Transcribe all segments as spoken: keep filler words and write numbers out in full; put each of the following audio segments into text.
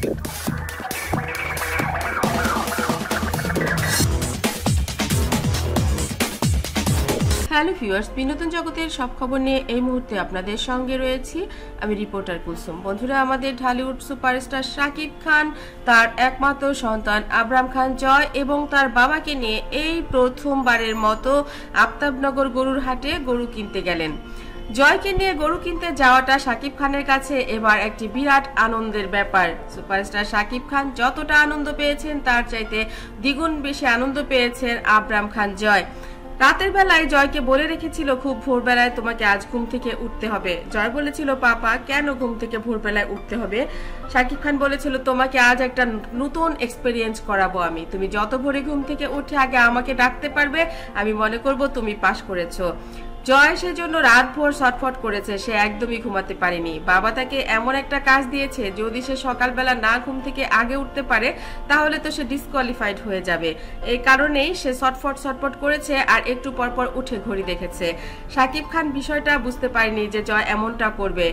Hello viewers, বিনোদন জগতের সব খবর নিয়ে এই মুহূর্তে আপনাদের সঙ্গে রয়েছি আমি রিপোর্টার কুলসুম। বন্ধুরা, আমাদের ঢালিউড সুপারস্টার শাকিব খান তার একমাত্র সন্তান আবরাম খান জয় এবং তার বাবাকে নিয়ে এই প্রথমবারের মতো আফতাবনগর গরুর হাটে গরু কিনতে গেলেন। জয়কে নিয়ে গরু কিনতে যাওয়াটা শাকিব খানের কাছে এবার একটি বিরাট আনন্দের ব্যাপার। সুপারস্টার শাকিব খান যতটা আনন্দ পেয়েছেন তার চাইতে দ্বিগুণ বেশি আনন্দ পেয়েছেন আবরাম খান জয়। রাতের বেলায় জয়কে বলে রেখেছিল খুব ভোরবেলায় তোমাকে আজ ঘুম থেকে উঠতে হবে। জয় বলেছিল পাপা কেন ঘুম থেকে ভোরবেলায় উঠতে হবে? শাকিব খান বলেছিল তোমাকে আজ একটা নতুন এক্সপেরিয়েন্স করাবো আমি, তুমি যত ভোরে ঘুম থেকে উঠে আগে আমাকে ডাকতে পারবে আমি মনে করব তুমি পাস করেছো। জয় সেজন্য রাত ভোর ছটফট করেছে, সে একদমই ঘুমাতে পারেনি। বাবা তাকে এমন একটা কাজ দিয়েছে যদি সে সকালবেলা না ঘুম থেকে আগে উঠতে পারে তাহলে তো সে ডিসকোয়ালিফাইড হয়ে যাবে। এই কারণেই সে ছটফট ছটফট করেছে আর একটু পর পর উঠে ঘড়ি দেখেছে। শাকিব খান বিষয়টা বুঝতে পারেনি যে জয় এমনটা করবে।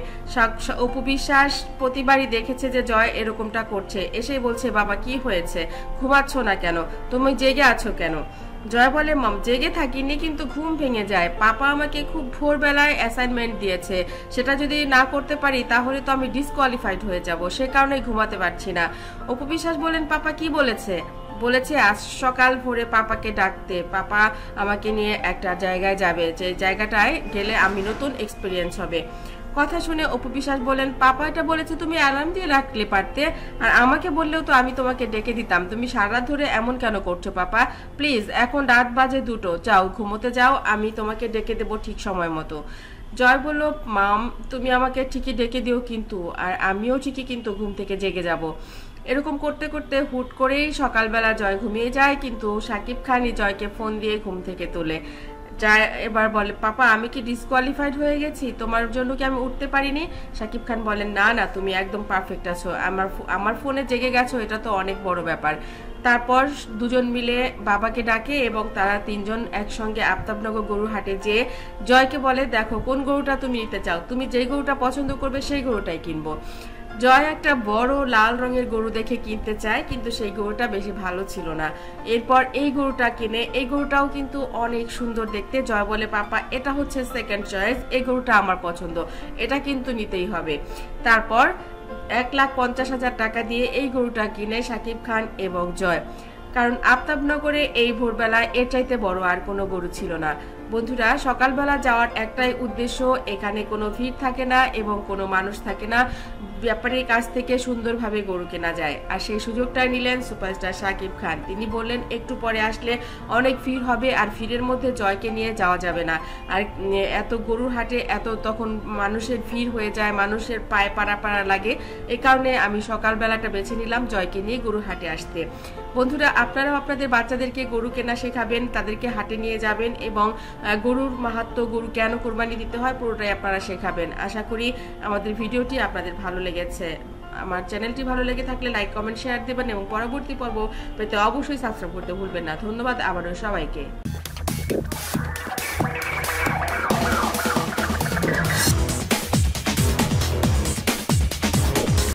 অপু বিশ্বাস প্রতিবারই দেখেছে যে জয় এরকমটা করছে, এসেই বলছে বাবা কি হয়েছে, ঘুমাচ্ছ না কেন, তুমি জেগে আছো কেন? জয় বলে মম জেগে থাকিনি কিন্তু ঘুম ভেঙে যায়, পাপা আমাকে খুব ভোরবেলায় অ্যাসাইনমেন্ট দিয়েছে, সেটা যদি না করতে পারি তাহলে তো আমি ডিসকোয়ালিফাইড হয়ে যাব, সে কারণে ঘুমাতে পারছি না। অপু বিশ্বাস বলেন পাপা কি বলেছে? বলেছে আজ সকাল ভোরে পাপাকে ডাকতে, পাপা আমাকে নিয়ে একটা জায়গায় যাবে, যে জায়গাটায় গেলে আমি নতুন এক্সপিরিয়েন্স হবে। কথা শুনে অপু বিশ্বাস বলেন পাপা এটা বলেছে তুমি অ্যালার্ম দিয়ে রাখলে পারতে, আর আমাকে বললেও তো আমি তোমাকে ডেকে দিতাম, তুমি সারা রাত ধরে এমন কেন করছো পাপা? প্লিজ এখন রাত বাজে দুটো, যাও ঘুমোতে যাও, আমি তোমাকে ডেকে দেবো ঠিক সময় মতো। জয় বলল মাম তুমি আমাকে ঠিকই ডেকে দিও কিন্তু, আর আমিও ঠিকই কিন্তু ঘুম থেকে জেগে যাব। এরকম করতে করতে হুট করেই সকালবেলা জয় ঘুমিয়ে যায়, কিন্তু শাকিব খানই জয়কে ফোন দিয়ে ঘুম থেকে তোলে। জয় এবার বলে পাপা আমি কি ডিসকোয়ালিফাইড হয়ে গেছি, তোমার জন্য কি আমি উঠতে পারিনি? শাকিব খান বলেন না না তুমি একদম পারফেক্ট আছো, আমার আমার ফোনে জেগে গেছো এটা তো অনেক বড় ব্যাপার। তারপর দুজন মিলে বাবাকে ডাকে এবং তারা তিনজন একসঙ্গে আফতাবনগর গরুর হাটে যেয়ে জয়কে বলে দেখো কোন গরুটা তুমি নিতে চাও, তুমি যেই গরুটা পছন্দ করবে সেই গরুটাই কিনবো। জয় একটা বড় লাল রঙের গরু দেখে কিনতে চায়, কিন্তু সেই গরুটা বেশি ভালো ছিল না। এরপর এই গরুটা কিনে, এই গরুটাও কিন্তু অনেক সুন্দর দেখতে। জয় বলে পাপা এটা হচ্ছে সেকেন্ড চয়েস, এই গরুটা আমার পছন্দ, এটা কিন্তু নিতেই হবে। তারপর এক লাখ পঞ্চাশ হাজার টাকা দিয়ে এই গরুটা কিনে শাকিব খান এবং জয়, কারণ আফতাবনগরে এই ভোরবেলায় এর চাইতে বড় আর কোনো গরু ছিল না। বন্ধুরা, সকালবেলা যাওয়ার একটাই উদ্দেশ্য, এখানে কোনো ভিড় থাকে না এবং কোনো মানুষ থাকে না, ব্যাপারীর কাছ থেকে সুন্দরভাবে গরু কেনা যায়। আর সেই সুযোগটা নিলেন সুপারস্টার শাকিব খান। তিনি বললেন একটু পরে আসলে অনেক ভিড় হবে আর ভিড়ের মধ্যে জয়কে নিয়ে যাওয়া যাবে না, আর এত গরুর হাটে এত তখন মানুষের ভিড় হয়ে যায়, মানুষের পায়ে পাড়া পাড়া লাগে, এই কারণে আমি সকালবেলাটা বেছে নিলাম জয়কে নিয়ে গরুর হাটে আসতে। বন্ধুরা, আপনারাও আপনাদের বাচ্চাদেরকে গরু কেনা শেখাবেন, তাদেরকে হাটে নিয়ে যাবেন এবং গরুর মাহাত্ম্য, গরু কেন কোরবানি দিতে হয় পুরোটাই আপনারা শেখাবেন। আশা করি আমাদের ভিডিওটি আপনাদের ভালো লেগেছে। আমার চ্যানেলটি ভালো লেগে থাকলে লাইক কমেন্ট শেয়ার দেবেন এবং পরবর্তী পর্ব পেতে অবশ্যই সাবস্ক্রাইব করতে ভুলবেন না। ধন্যবাদ আবারও সবাইকে।